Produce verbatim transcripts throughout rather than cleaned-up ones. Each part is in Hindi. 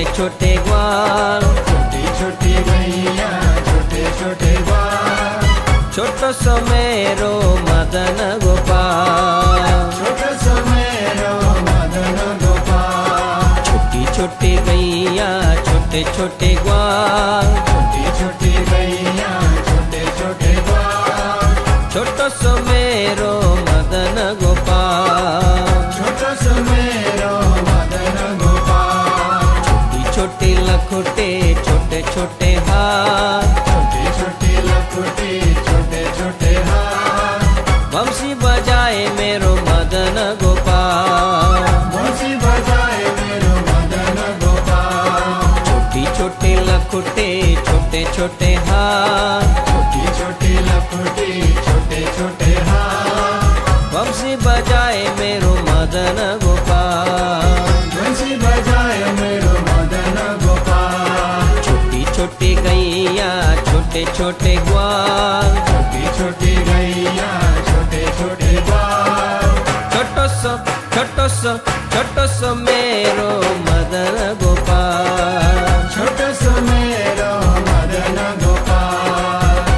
छोटे छोटे ग्वाल, छोटी छोटी गैया छोटे छोटे ग्वाल, छोटो सो मेरो मदन गोपाल, छोटो सो मेरो मदन गोपाल। छोटी छोटी गैया छोटे छोटे ग्वाल, छोटी छोटी गैया छोटे छोटे ग्वाल, छोटो सो मेरो मदन गोपाल, छोटो सो मेरो मदन गोपाल। छोटी छोटी लखोटे छोटे छोटे हाथ, छोटी छोटी लखोटी छोटे छोटे हाथ, बंसी बजाए मेरो मदन गोपाल, बंसी बजाए मेरो मदन गोपाल। छोटी छोटी लखोटे छोटे छोटे हाथ, छोटी छोटी लखोटी छोटे छोटे हाथ, बंसी बजाए मेरो मदन गोपाल, बंसी बजाए मेरो मदन गोपाल। छोटी छोटी गैया छोटे छोटे ग्वाल, छोटी छोटी गैया छोटे छोटे ग्वाल, छोटो सो छोटो सो छोटो सो मेरो मदन गोपाल, छोटो सो मेरो मदन गोपाल।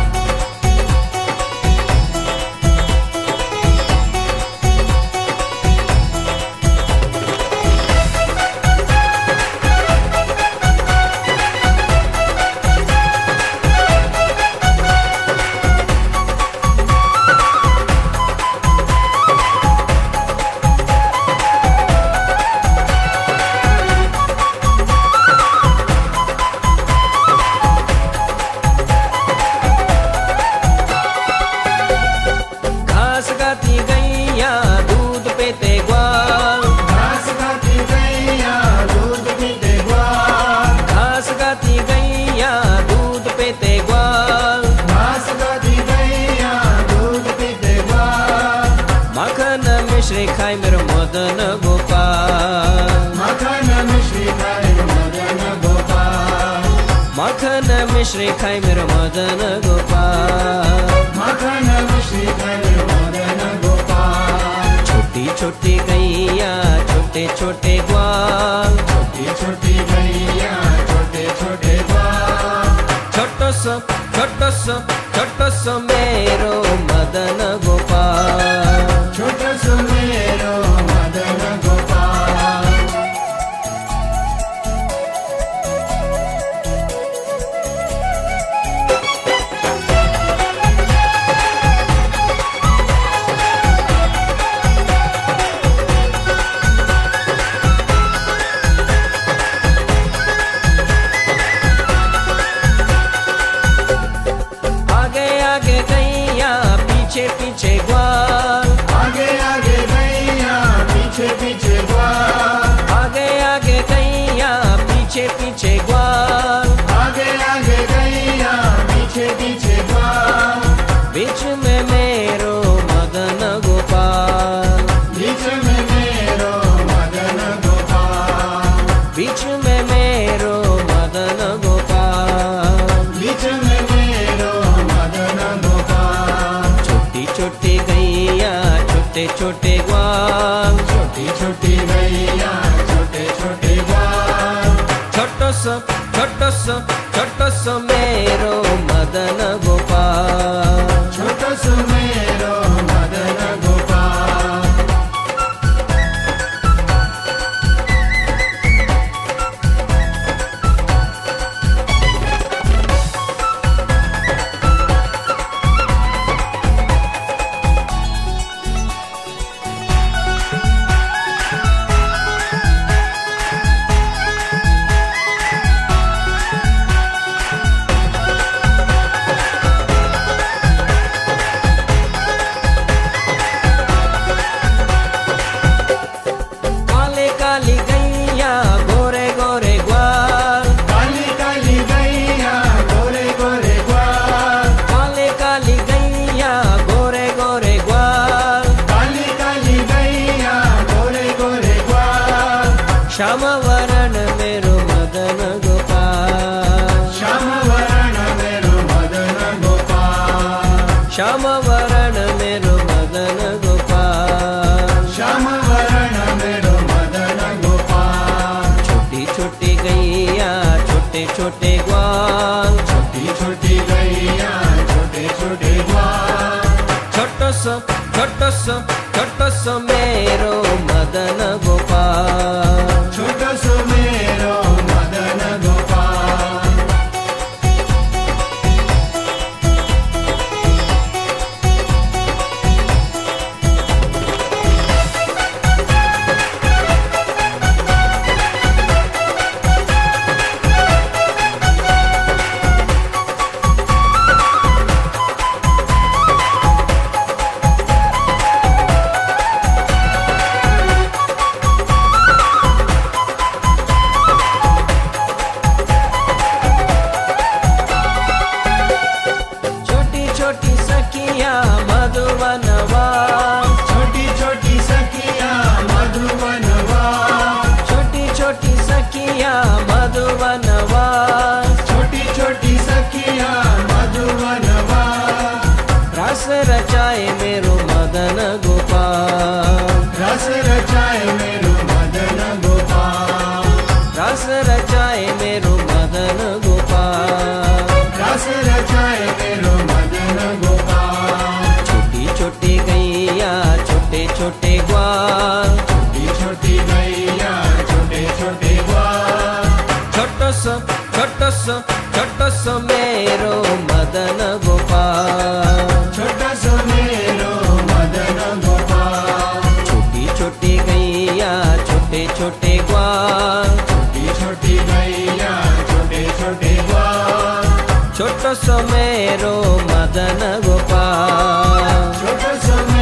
घास खाती गैया दूध पीते ग्वाल, घास खाती गैया दूध पीते ग्वाल, घास खाती गैया दूध पीते ग्वाल, घास खाती गैया दूध पीते ग्वाल। माखन मिश्री खाए मेरो मदन गोपाल, माखन मिश्री खाए मदन गोपाल, माखन मिश्री खाए मेरो मदन गोपाल, माखन मिश्री खाए मदन गोपाल। छोटी छोटी गैया छोटे छोटे ग्वाल, छोटी छोटी गैया छोटे छोटे ग्वाल, छोटो सो छोटो सो छोटो सो मेरो मदन गोपाल, छोटो सो मेरो मदन गोपाल। आगे आगे गैया पीछे पीछे ग्वाल, आगे आगे गैया पीछे पीछे ग्वाल, आगे आगे गैया पीछे पीछे ग्वाल, आगे आगे गैया पीछे पीछे ग्वाल। बीच में मेरो मदन गोपाल, बीच में मेरो मदन गोपाल, बीच में मेरो मदन गोपाल, बीच में मेरो मदन गोपाल। छोटी छोटी गैया छोटे छोटे ग्वाल, छोटी छोटी गैया छोटे छोटे ग्वाल, छोटो सो छोटो सो छोटो सो मेरो मदन गोपाल, छोटो सो मेरो मदन गोपाल। काले काली गैया गोरे गोरे ग्वाल, काली काली गैया गोरे गोरे ग्वाल, काले काली गैया गोरे गोरे ग्वाल, काली काली गैया गोरे गोरे ग्वाल। श्याम वरण मेरो मदन गोपाल, श्याम वरण मेरो मदन गोपाल, श्याम वरण मेरो मदन गोपाल, श्याम वरण मेरो मदन गोपाल। छोटी छोटी गैया छोटो सो छोटो सो मेरो मदन गोपाल, छोटो सो मेरो मदन गोपाल। छोटी सखिया मधुवनवा, छोटी छोटी सखिया मधुवनवा, छोटी छोटी सखिया मधुवनवा, छोटी छोटी सखिया मधुवनवा। रस रचाए मेरो मदन गोपाल, रस रचाए मेरो मदन गोपाल, रस रचाए मेरो मदन गोपाल, रस रचाए मेरो मदन गोपाल। छोटी छोटी गैया छोटे छोटे ग्वाल, छोटी छोटी गैया छोटे छोटे ग्वाल। छोटो सो छोटो सो छोटो सो मेरो मदन गोपाल, छोटा सो मेरो मदन गोपाल। छोटी छोटी गैया छोटे छोटे ग्वाल, छोटी छोटी गैया छोटे छोटे ग्वाल। छोटो सो मेरो मदन गोपाल, छोटो सो